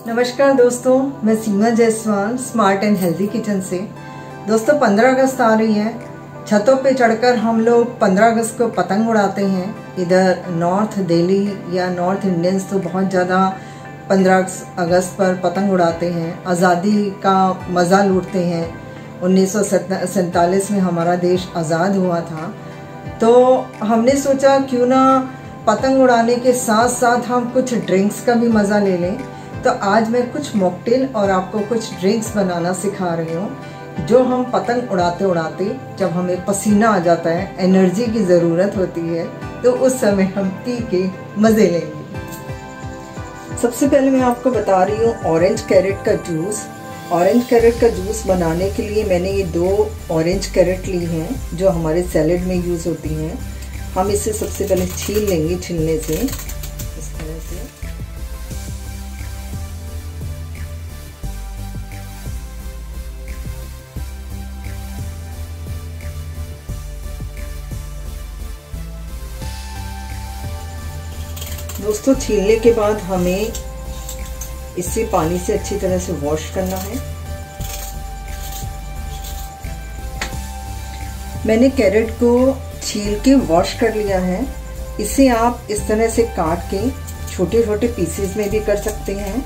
नमस्कार दोस्तों, मैं Seema Jaiswal smart and healthy kitchen से। दोस्तों 15 अगस्त आ रही है। छतों पे चढ़कर हम लोग 15 अगस्त को पतंग उड़ाते हैं। इधर नॉर्थ दिल्ली या नॉर्थ इंडियंस तो बहुत ज़्यादा 15 अगस्त पर पतंग उड़ाते हैं, आज़ादी का मज़ा लूटते हैं। 1947 में हमारा देश आज़ाद हुआ था, तो हमने सोचा क्यों ना पतंग उड़ाने के साथ साथ हम कुछ ड्रिंक्स का भी मज़ा ले लें। तो आज मैं कुछ मॉकटेल और आपको कुछ ड्रिंक्स बनाना सिखा रही हूँ, जो हम पतंग उड़ाते उड़ाते जब हमें पसीना आ जाता है, एनर्जी की ज़रूरत होती है, तो उस समय हम पी के मज़े लेंगे। सबसे पहले मैं आपको बता रही हूँ ऑरेंज कैरेट का जूस। ऑरेंज कैरेट का जूस बनाने के लिए मैंने ये 2 ऑरेंज कैरेट ली हैं, जो हमारे सैलेड में यूज़ होती हैं। हम इसे सबसे पहले छील लेंगे, छीलने से इस तरह से। दोस्तों छीलने के बाद हमें इसे पानी से अच्छी तरह से वॉश करना है। मैंने कैरेट को छील के वॉश कर लिया है। इसे आप इस तरह से काट के छोटे छोटे पीसेस में भी कर सकते हैं।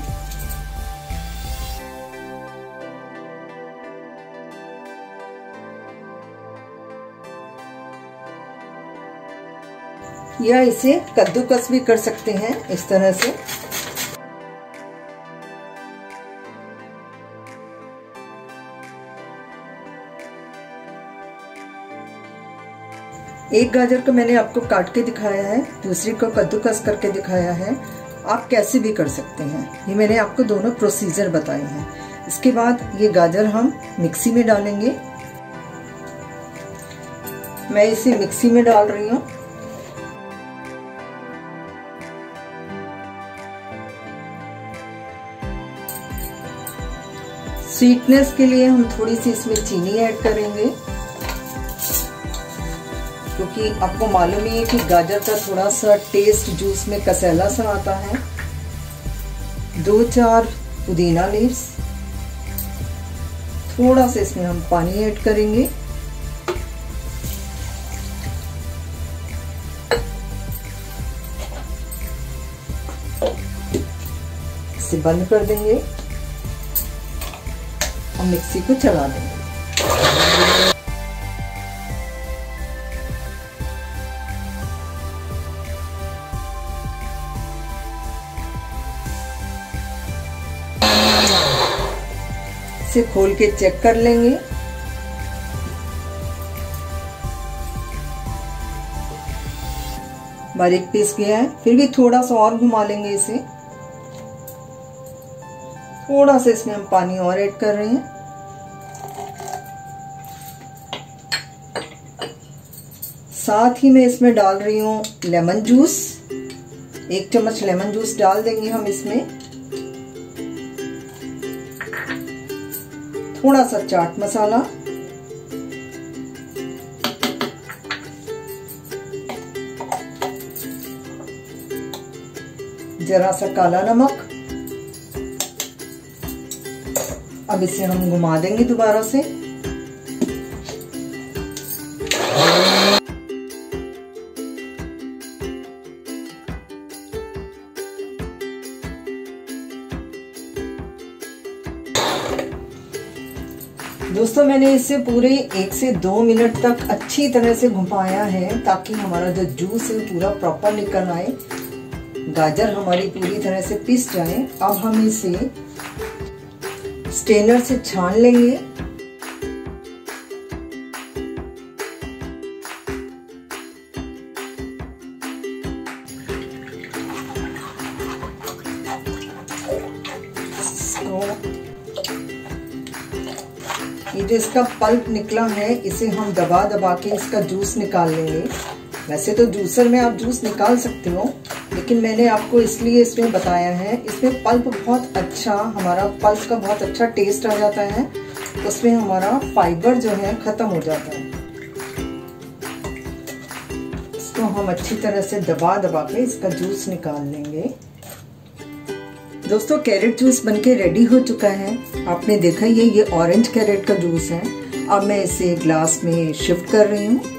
या इसे कद्दूकस भी कर सकते हैं इस तरह से। एक गाजर को मैंने आपको काट के दिखाया है, दूसरी को कद्दूकस करके दिखाया है। आप कैसे भी कर सकते हैं, ये मैंने आपको दोनों प्रोसीजर बताए हैं। इसके बाद ये गाजर हम मिक्सी में डालेंगे। मैं इसे मिक्सी में डाल रही हूँ। स्वीटनेस के लिए हम थोड़ी सी इसमें चीनी ऐड करेंगे, क्योंकि आपको मालूम ही है कि गाजर का थोड़ा सा टेस्ट जूस में कसैला सा आता है। 2-4 पुदीना लीव्स, थोड़ा सा इसमें हम पानी ऐड करेंगे। इसे बंद कर देंगे और मिक्सी को चला देंगे। इसे खोल के चेक कर लेंगे। बारीक पीस गया है, फिर भी थोड़ा सा और घुमा लेंगे इसे। थोड़ा सा इसमें हम पानी और ऐड कर रहे हैं। साथ ही मैं इसमें डाल रही हूँ लेमन जूस। 1 चम्मच लेमन जूस डाल देंगे हम इसमें। थोड़ा सा चाट मसाला, जरा सा काला नमक। अब इसे हम घुमा देंगे दोबारा से। दोस्तों मैंने इसे पूरे 1 से 2 मिनट तक अच्छी तरह से घुमाया है, ताकि हमारा जो जूस है पूरा प्रॉपर निकल आए, गाजर हमारी पूरी तरह से पिस जाए। अब हम इसे स्ट्रेनर से छान लेंगे। ये जो इसका पल्प निकला है, इसे हम दबा दबा के इसका जूस निकाल लेंगे। वैसे तो जूसर में आप जूस निकाल सकते हो, लेकिन मैंने आपको इसलिए इसमें बताया है। इसमें पल्प बहुत अच्छा, हमारा पल्प का बहुत अच्छा टेस्ट आ जाता है। उसमें हमारा फाइबर जो है खत्म हो जाता है। इसको हम अच्छी तरह से दबा दबा के इसका जूस निकाल लेंगे। दोस्तों कैरेट जूस बनके रेडी हो चुका है। आपने देखा ये ऑरेंज कैरेट का जूस है। अब मैं इसे ग्लास में शिफ्ट कर रही हूँ।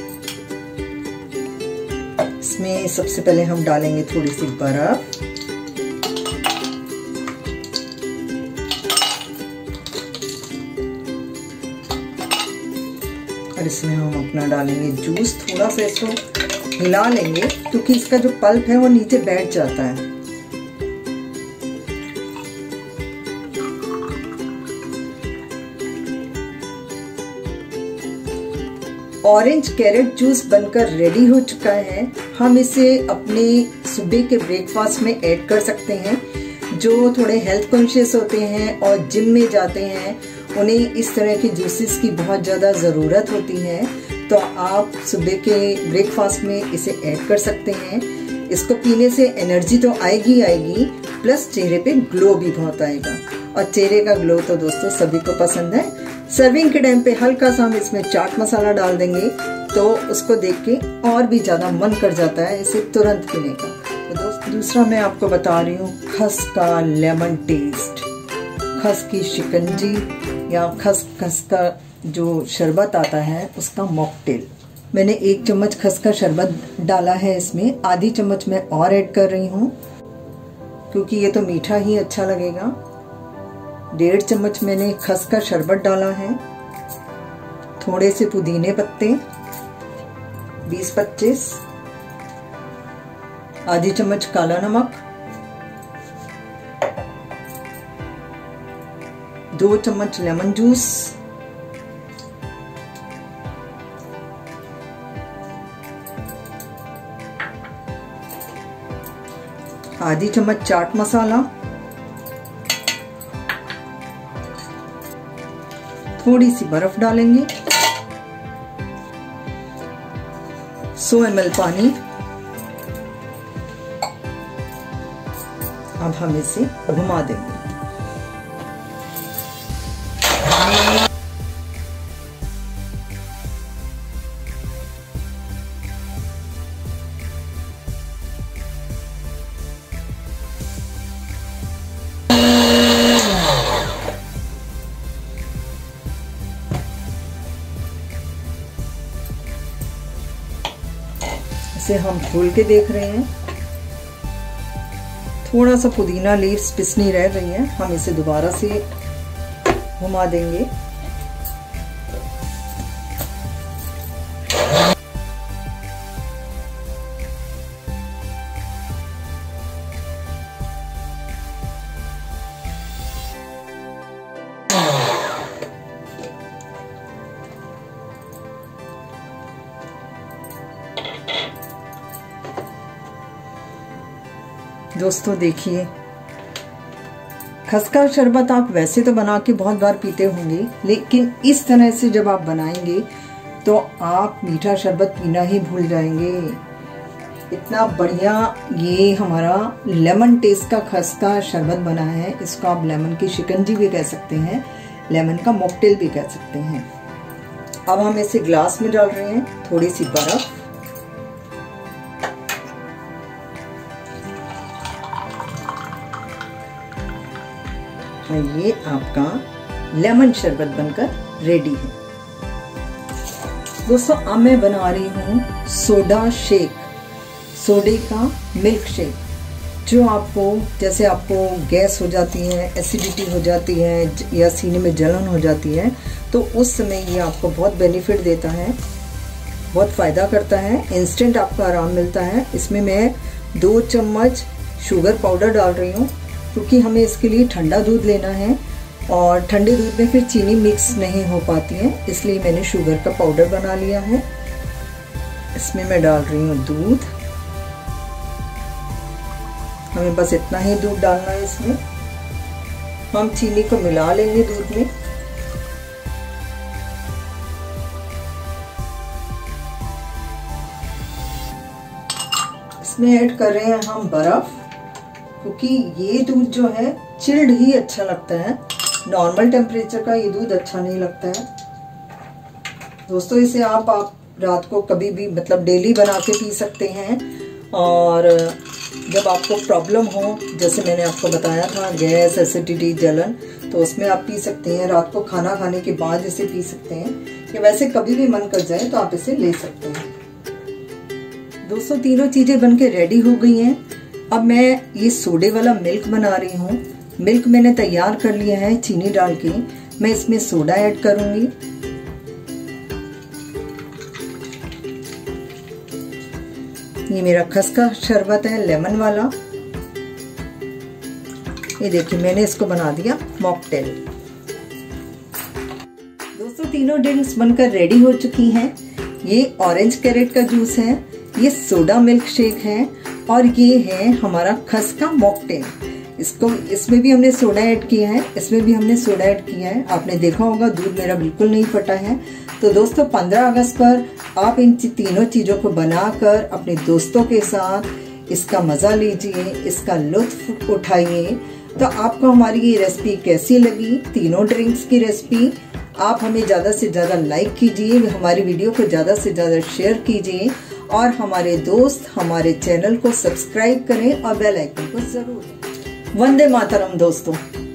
इसमें सबसे पहले हम डालेंगे थोड़ी सी बर्फ, और इसमें हम अपना डालेंगे जूस। थोड़ा सा इसको हिला लेंगे क्योंकि इसका जो पल्प है वो नीचे बैठ जाता है। ऑरेंज कैरेट जूस बनकर रेडी हो चुका है। हम इसे अपने सुबह के ब्रेकफास्ट में ऐड कर सकते हैं। जो थोड़े हेल्थ कॉन्शियस होते हैं और जिम में जाते हैं उन्हें इस तरह के जूसेस की बहुत ज़्यादा ज़रूरत होती है, तो आप सुबह के ब्रेकफास्ट में इसे ऐड कर सकते हैं। इसको पीने से एनर्जी तो आएगी आएगी, प्लस चेहरे पे ग्लो भी बहुत आएगा, और चेहरे का ग्लो तो दोस्तों सभी को पसंद है। सर्विंग के टाइम पे हल्का सा हम इसमें चाट मसाला डाल देंगे तो उसको देख के और भी ज़्यादा मन कर जाता है इसे तुरंत पीने का। तो दोस्तों दूसरा मैं आपको बता रही हूँ खस का लेमन टेस्ट। खस की शिकंजी या खस का जो शरबत आता है उसका मॉकटेल। मैंने 1 चम्मच खस का शरबत डाला है, इसमें आधी चम्मच मैं और ऐड कर रही हूँ क्योंकि ये तो मीठा ही अच्छा लगेगा। 1.5 चम्मच मैंने खस का शरबत डाला है। थोड़े से पुदीने पत्ते 20-25, आधी चम्मच काला नमक, 2 चम्मच लेमन जूस, आधी चम्मच चाट मसाला, थोड़ी सी बर्फ डालेंगे, 100 ml पानी। अब हम इसे घुमा देंगे। इसे हम खोल के देख रहे हैं, थोड़ा सा पुदीना लीव्स पिसनी रह गई है, हम इसे दोबारा से घुमा देंगे। दोस्तों देखिए, खस का शरबत आप वैसे तो बना के बहुत बार पीते होंगे, लेकिन इस तरह से जब आप बनाएंगे तो आप मीठा शरबत पीना ही भूल जाएंगे। इतना बढ़िया ये हमारा लेमन टेस्ट का खस का शरबत बना है। इसको आप लेमन की शिकंजी भी कह सकते हैं, लेमन का मॉकटेल भी कह सकते हैं। अब हम इसे ग्लास में डाल रहे हैं, थोड़ी सी बर्फ, ये आपका लेमन शरबत बनकर रेडी है। दोस्तों अब मैं बना रही हूँ सोडा शेक, सोडे का मिल्क शेक। जो आपको, जैसे आपको गैस हो जाती है, एसिडिटी हो जाती है या सीने में जलन हो जाती है, तो उस समय ये आपको बहुत बेनिफिट देता है, बहुत फ़ायदा करता है। इंस्टेंट आपको आराम मिलता है। इसमें मैं 2 चम्मच शुगर पाउडर डाल रही हूँ क्योंकि हमें इसके लिए ठंडा दूध लेना है और ठंडे दूध में फिर चीनी मिक्स नहीं हो पाती है, इसलिए मैंने शुगर का पाउडर बना लिया है। इसमें मैं डाल रही हूँ दूध। हमें बस इतना ही दूध डालना है। इसमें हम चीनी को मिला लेंगे दूध में। इसमें ऐड कर रहे हैं हम बर्फ, क्योंकि ये दूध जो है चिल्ड ही अच्छा लगता है, नॉर्मल टेम्परेचर का ये दूध अच्छा नहीं लगता है। दोस्तों इसे आप रात को कभी भी, मतलब डेली बना के पी सकते हैं और जब आपको प्रॉब्लम हो, जैसे मैंने आपको बताया था गैस, एसिडिटी, जलन, तो उसमें आप पी सकते हैं। रात को खाना खाने के बाद इसे पी सकते हैं, या वैसे कभी भी मन कर जाए तो आप इसे ले सकते हैं। दोस्तों तीनों चीजें बनके रेडी हो गई हैं। अब मैं ये सोडे वाला मिल्क बना रही हूँ। मिल्क मैंने तैयार कर लिया है चीनी डाल के। मैं इसमें सोडा ऐड करूंगी। ये मेरा खसका शरबत है लेमन वाला। ये देखिए मैंने इसको बना दिया मॉकटेल। दोस्तों तीनों ड्रिंक्स बनकर रेडी हो चुकी हैं। ये ऑरेंज कैरेट का जूस है, ये सोडा मिल्क शेक है, और ये है हमारा खसका मॉकटेल। इसमें भी हमने सोडा ऐड किया है, इसमें भी हमने सोडा ऐड किया है। आपने देखा होगा दूध मेरा बिल्कुल नहीं फटा है। तो दोस्तों 15 अगस्त पर आप इन तीनों चीजों को बनाकर अपने दोस्तों के साथ इसका मजा लीजिए, इसका लुत्फ उठाइए। तो आपको हमारी ये रेसिपी कैसी लगी, तीनों ड्रिंक्स की रेसिपी, आप हमें ज्यादा से ज्यादा लाइक कीजिए, हमारी वीडियो को ज्यादा से ज्यादा शेयर कीजिए, और हमारे दोस्त हमारे चैनल को सब्सक्राइब करें और बेल आइकन को जरूर। वंदे मातरम दोस्तों।